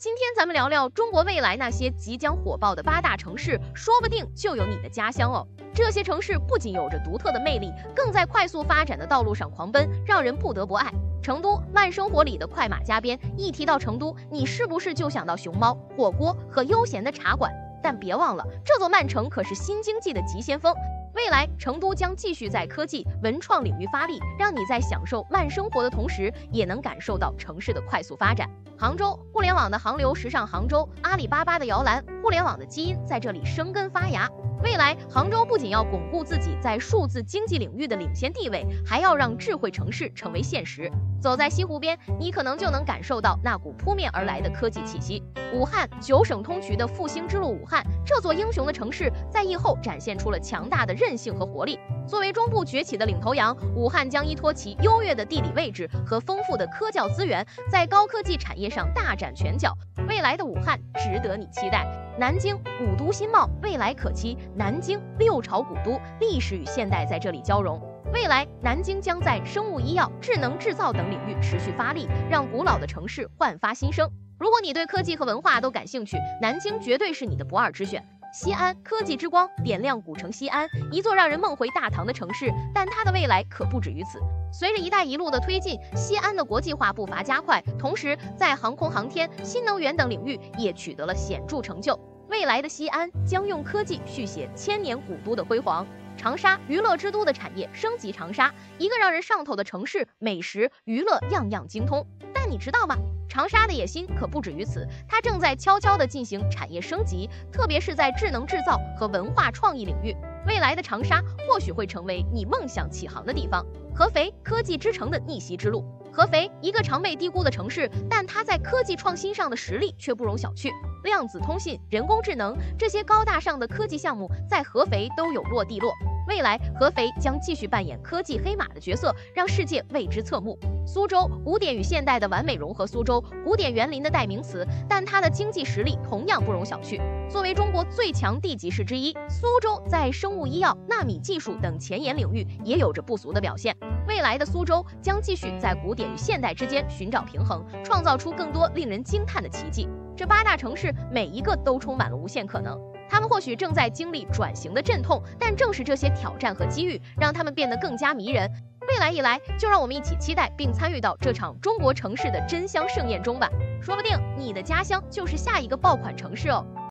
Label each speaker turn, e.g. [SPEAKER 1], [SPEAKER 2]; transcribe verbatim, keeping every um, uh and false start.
[SPEAKER 1] 今天咱们聊聊中国未来那些即将火爆的八大城市，说不定就有你的家乡哦。这些城市不仅有着独特的魅力，更在快速发展的道路上狂奔，让人不得不爱。成都，慢生活里的快马加鞭。一提到成都，你是不是就想到熊猫、火锅和悠闲的茶馆？但别忘了，这座慢城可是新经济的急先锋。未来，成都将继续在科技、文创领域发力，让你在享受慢生活的同时，也能感受到城市的快速发展。杭州，互联网的航流时尚杭州，阿里巴巴的摇篮，互联网的基因在这里生根发芽。未来，杭州不仅要巩固自己在数字经济领域的领先地位，还要让智慧城市成为现实。走在西湖边，你可能就能感受到那股扑面而来的科技气息。武汉，九省通衢的复兴之路，武汉这座英雄的城市，在疫后展现出了强大的韧性和活力。作为中部崛起的领头羊，武汉将依托其优越的地理位置和丰富的科教资源，在高科技产业上大展拳脚。未来的武汉值得你期待。南京，古都新貌，未来可期。南京，六朝古都，历史与现代在这里交融。未来，南京将在生物医药、智能制造等领域持续发力，让古老的城市焕发新生。如果你对科技和文化都感兴趣，南京绝对是你的不二之选。西安，科技之光点亮古城西安，一座让人梦回大唐的城市，但它的未来可不止于此。随着“一带一路”的推进，西安的国际化步伐加快，同时在航空航天、新能源等领域也取得了显著成就。未来的西安将用科技续写千年古都的辉煌。长沙，娱乐之都的产业升级，长沙一个让人上头的城市，美食、娱乐样样精通。但你知道吗？长沙的野心可不止于此，它正在悄悄地进行产业升级，特别是在智能制造和文化创意领域。未来的长沙或许会成为你梦想起航的地方。合肥，科技之城的逆袭之路。合肥，一个常被低估的城市，但它在科技创新上的实力却不容小觑。量子通信、人工智能这些高大上的科技项目在合肥都有落地落。未来，合肥将继续扮演科技黑马的角色，让世界为之侧目。苏州，古典与现代的完美融合。苏州，古典园林的代名词，但它的经济实力同样不容小觑。作为中国最强地级市之一，苏州在生物医药、纳米技术等前沿领域也有着不俗的表现。未来的苏州将继续在古典与现代之间寻找平衡，创造出更多令人惊叹的奇迹。这八大城市每一个都充满了无限可能，他们或许正在经历转型的阵痛，但正是这些挑战和机遇，让他们变得更加迷人。未来一来，就让我们一起期待并参与到这场中国城市的真香盛宴中吧，说不定你的家乡就是下一个爆款城市哦。